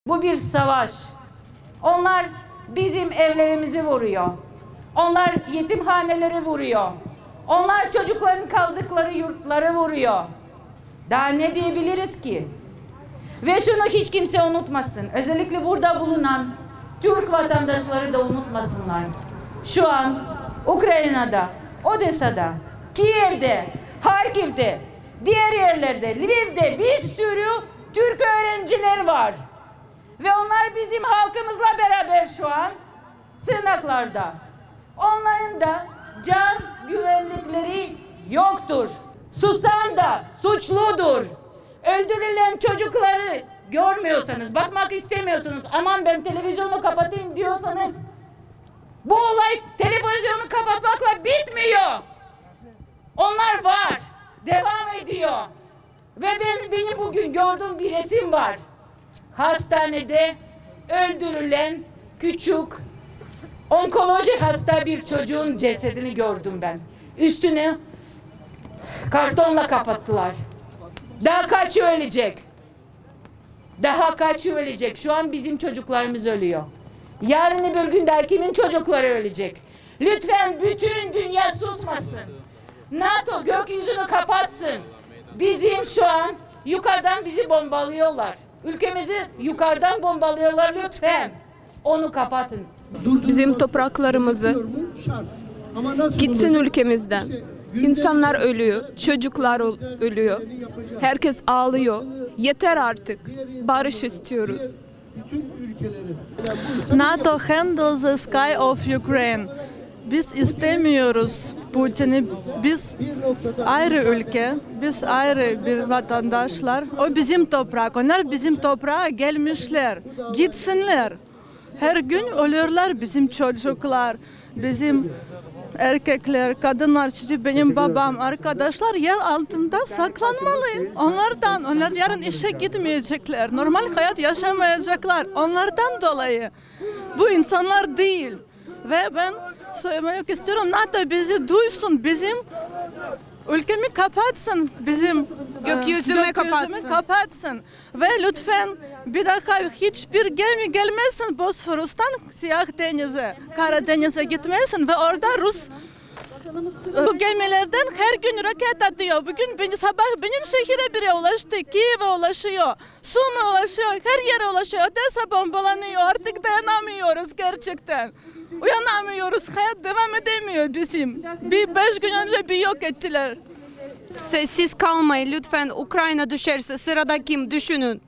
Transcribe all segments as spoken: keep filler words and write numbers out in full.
Bu bir savaş. Onlar bizim evlerimizi vuruyor. Onlar yetimhaneleri vuruyor. Onlar çocukların kaldıkları yurtları vuruyor. Daha ne diyebiliriz ki? Ve şunu hiç kimse unutmasın. Özellikle burada bulunan Türk vatandaşları da unutmasınlar. Şu an Ukrayna'da, Odessa'da, Kiev'de, Harkiv'de, diğer yerlerde, Lviv'de bir sürü Türk öğrenciler var. Ve onlar bizim halkımızla beraber şu an sığınaklarda. Onların da can güvenlikleri yoktur. Susan da suçludur. Öldürülen çocukları görmüyorsanız, bakmak istemiyorsanız, aman ben televizyonu kapatayım diyorsanız, bu olay televizyonu kapatmakla bitmiyor. Onlar var, devam ediyor. Ve ben benim bugün gördüğüm bir resim var. Hastanede öldürülen küçük onkoloji hasta bir çocuğun cesedini gördüm ben. Üstünü kartonla kapattılar. Daha kaç ölecek? Daha kaç ölecek? Şu an bizim çocuklarımız ölüyor. Yarın bir gün daha kimin çocukları ölecek? Lütfen bütün dünya susmasın. NATO gökyüzünü kapatsın. Bizim şu an yukarıdan bizi bombalıyorlar. Ülkemizi yukarıdan bombalıyorlar, lütfen. Onu kapatın. Bizim topraklarımızı gitsin ülkemizden. İnsanlar ölüyor, çocuklar ölüyor. Herkes ağlıyor. Yeter artık. Barış istiyoruz. NATO handles the sky of Ukraine. Biz istemiyoruz Putin'i. Biz ayrı ülke, biz ayrı bir vatandaşlar. O bizim toprak. Onlar bizim toprağa gelmişler. Gitsinler. Her gün ölüyorlar bizim çocuklar, bizim erkekler, kadınlar, şimdi benim babam, arkadaşlar yer altında saklanmalı. Onlardan, onlar yarın işe gitmeyecekler. Normal hayat yaşamayacaklar. Onlardan dolayı. Bu insanlar değil. Ve ben söylemek istiyorum, NATO bizi duysun, bizim ülkemi kapatsın, bizim Gökyüzüme kapatsın. kapatsın. Ve lütfen bir daha hiçbir gemi gelmesin Bosforus'tan Siyah Deniz'e, Karadeniz'e gitmesin ve orada Rus bu gemilerden her gün roket atıyor. Bugün beni, sabah benim şehire bile ulaştı, Kiev'e ulaşıyor, Sum'a ulaşıyor, her yere ulaşıyor. Odessa bombalanıyor, artık dayanamıyoruz gerçekten. Uyanamıyoruz, hayat devam edemiyor bizim. Bir beş gün önce bir yok ettiler. Sessiz kalmayın lütfen. Ukrayna düşerse sırada kim düşünün.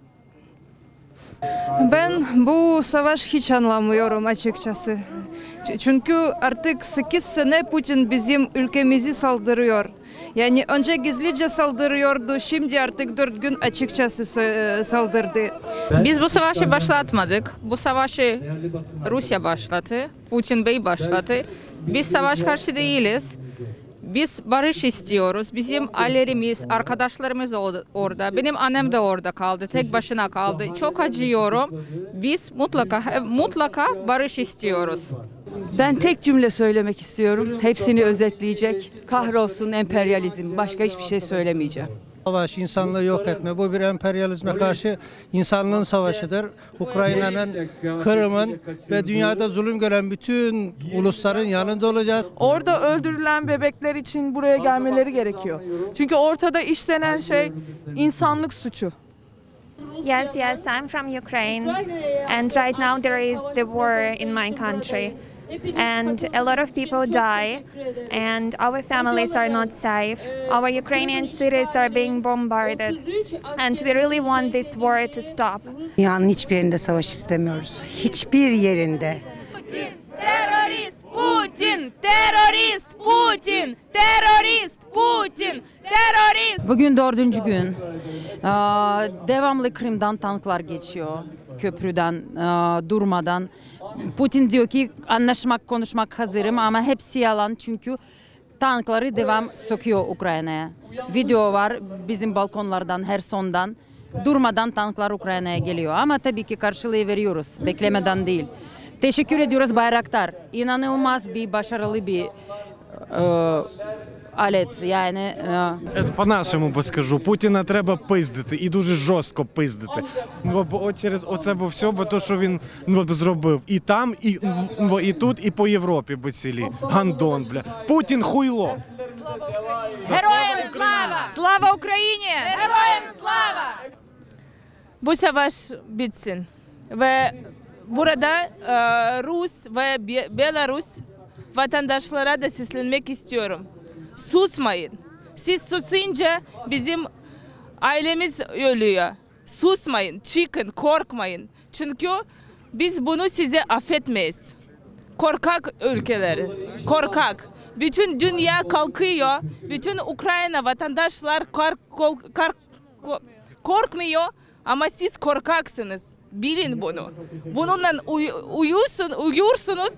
Ben bu savaş hiç anlamıyorum açıkçası. Çünkü artık sekiz sene Putin bizim ülkemizi saldırıyor. Yani önce gizlice saldırıyordu, şimdi artık dört gün açıkçası saldırdı. Biz bu savaşı başlatmadık. Bu savaşı Rusya başlattı, Putin Bey başlattı. Biz savaş karşı değiliz. Biz barış istiyoruz. Bizim ailelerimiz, arkadaşlarımız orada. Benim annem de orada kaldı. Tek başına kaldı. Çok acıyorum. Biz mutlaka mutlaka barış istiyoruz. Ben tek cümle söylemek istiyorum. Hepsini özetleyecek. Kahrolsun emperyalizm. Başka hiçbir şey söylemeyeceğim. Savaş, insanlığı yok etme. Bu bir emperyalizme karşı insanlığın savaşıdır. Ukrayna'nın, Kırım'ın ve dünyada zulüm gören bütün ulusların yanında olacağız. Orada öldürülen bebekler için buraya gelmeleri gerekiyor. Çünkü ortada işlenen şey insanlık suçu. Yes, yes, I'm from Ukraine, and right now there is the war in my country, and a lot of people die, and our families are not safe. Our Ukrainian cities are being bombarded, and we really want this war to stop. Dünyanın hiçbir yerinde savaş istemiyoruz. Hiçbir yerinde. Terörist Putin! Terörist Putin! Terörist Putin! Terörist! Bugün dördüncü gün. Aa, devamlı Kırım'dan tanklar geçiyor. Köprüden aa, durmadan. Putin diyor ki anlaşmak, konuşmak hazırım ama hepsi yalan çünkü tankları devam sokuyor Ukrayna'ya. Video var bizim balkonlardan, Herson'dan. Durmadan tanklar Ukrayna'ya geliyor ama tabii ki karşılığı veriyoruz. Beklemeden değil. Teşekkür ediyoruz Bayraktar. İnanılmaz bir başarılı bir e, alet. Yani e, По-нашому би скажу, Путіна треба пиздити і дуже жорстко пиздити. Ну, бо от через оце бо все, бо то, що він ну, зробив і там, і, ну, і тут, і по Європі би цілі. Гандон, бля. Путін хуйло. Героям слава! Слава Україні! Героям слава! Bu savaş bitsin ve burada e, Rus ve Be- Belarus vatandaşlara da seslenmek istiyorum. Susmayın. Siz susunca bizim ailemiz ölüyor. Susmayın, çıkın, korkmayın. Çünkü biz bunu size affetmeyiz. Korkak ülkeleri, korkak. Bütün dünya kalkıyor, bütün Ukrayna vatandaşlar kar, kol, kar, ko- korkmuyor ama siz korkaksınız. Bilin bunu. Bununla uy, uyusun, uyursunuz.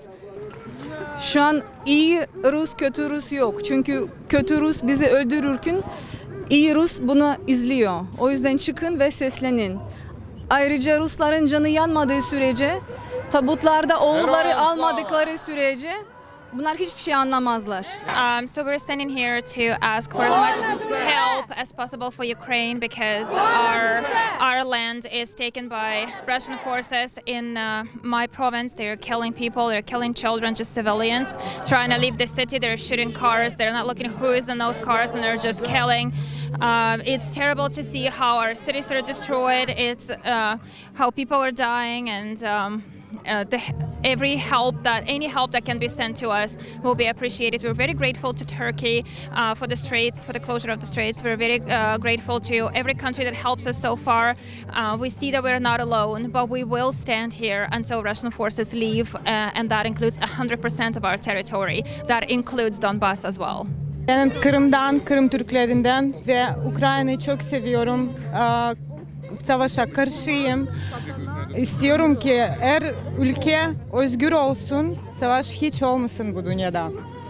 Şu an iyi Rus, kötü Rus yok. Çünkü kötü Rus bizi öldürürken iyi Rus bunu izliyor. O yüzden çıkın ve seslenin. Ayrıca Rusların canı yanmadığı sürece, tabutlarda oğulları almadıkları sürece bunlar hiçbir şey anlamazlar. Um, so we're standing here to ask for as much help as possible for Ukraine because our our land is taken by Russian forces in uh, my province. They're killing people, they're killing children, just civilians, trying to leave the city. They're shooting cars. They're not looking who is in those cars, and they're just killing. Uh, it's terrible to see how our cities are destroyed. It's uh, how people are dying, and um, uh, the, every help that any help that can be sent to us will be appreciated. We're very grateful to Turkey uh, for the straits, for the closure of the straits. We're very uh, grateful to every country that helps us so far. Uh, we see that we're not alone, but we will stand here until Russian forces leave, uh, and that includes one hundred percent of our territory. That includes Donbass as well. Ben Kırım'dan, Kırım Türklerinden ve Ukrayna'yı çok seviyorum. Ee, Savaşa karşıyım. İstiyorum ki her ülke özgür olsun, savaş hiç olmasın bu dünyada.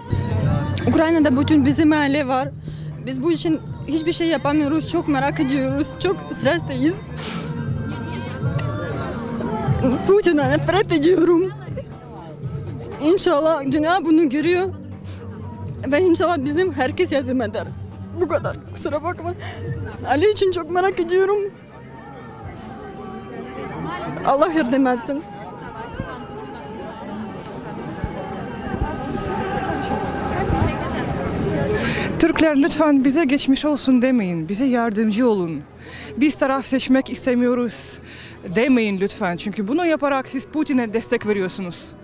Ukrayna'da bütün bizim aile var. Biz bu için hiçbir şey yapamıyoruz. Çok merak ediyoruz. Çok stresteyiz. Putin'e nefret ediyorum. İnşallah dünya bunu görüyor. Ve inşallah bizim herkes yardım eder. Bu kadar. Kusura bakma. Ali için çok merak ediyorum. Allah yardım etsin. Türkler lütfen bize geçmiş olsun demeyin. Bize yardımcı olun. Biz taraf seçmek istemiyoruz demeyin lütfen. Çünkü bunu yaparak siz Putin'e destek veriyorsunuz.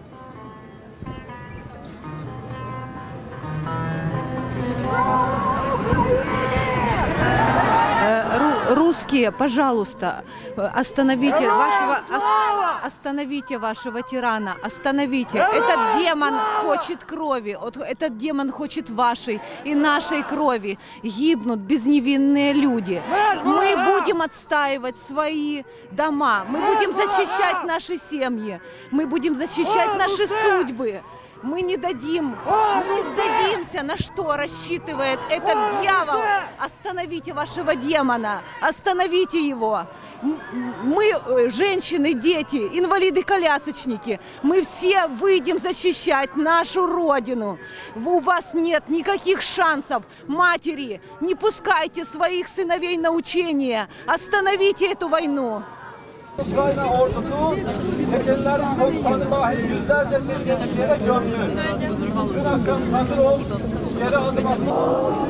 Русские, пожалуйста, остановите вашего, остановите вашего тирана, остановите. Этот демон хочет крови, этот демон хочет вашей и нашей крови. Гибнут безневинные люди. Мы будем отстаивать свои дома, мы будем защищать наши семьи, мы будем защищать наши судьбы. Мы не дадим, мы не сдадимся, на что рассчитывает этот дьявол. Остановите вашего демона, остановите его. Мы, женщины, дети, инвалиды-колясочники, мы все выйдем защищать нашу Родину. У вас нет никаких шансов. Матери, не пускайте своих сыновей на учения. Остановите эту войну. Ukrayna ordusu tekerleri çok tanıma yüzlerce sesini yere gömdü. Bütün akşam hazır ol, geri adım atın.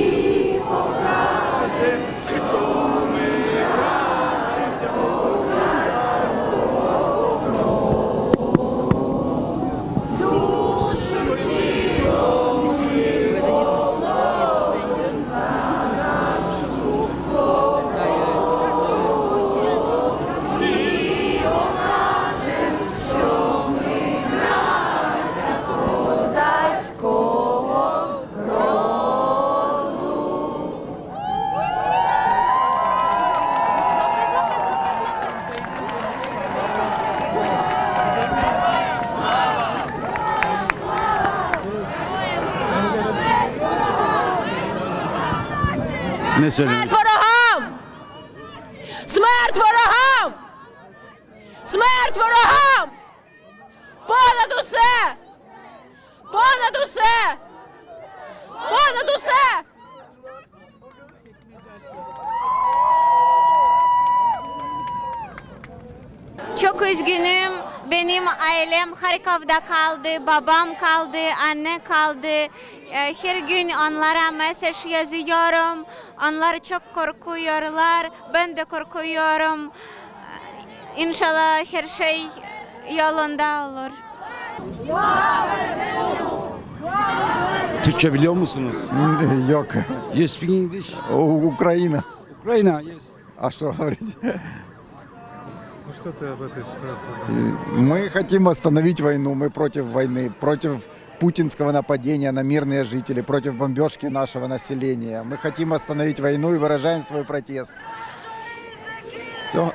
Ne söyleyeyim? Смерть ворогам! Смерть ворогам! Смерть ворогам! Понад усе! Понад усе! Понад усе! üzgünüm. Benim ailem Harkov'da kaldı, babam kaldı, anne kaldı. Ee, Her gün onlara mesaj yazıyorum. Onlar çok korkuyorlar. Ben de korkuyorum. Ee, İnşallah her şey yolunda olur. Türkçe biliyor musunuz? Yok. You speak English? Украина. Ukraina, yes. А что говорить? Ну что ты об этой ситуации? Мы хотим остановить войну, мы против войны, против путинского нападения на мирные жители, против бомбежки нашего населения. Мы хотим остановить войну и выражаем свой протест. Все.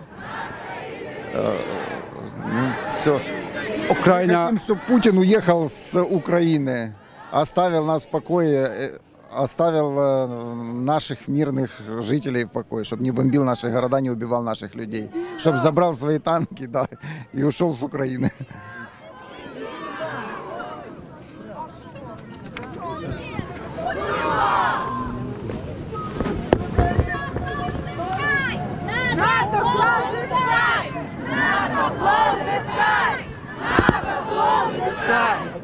Все. Украина. Мы хотим, чтобы Путин уехал с Украины, оставил нас в покое, оставил наших мирных жителей в покое, чтобы не бомбил наши города, не убивал наших людей, чтобы забрал свои танки, да, и ушел с Украины. НАТО close the sky! NATO close the sky! NATO close the sky!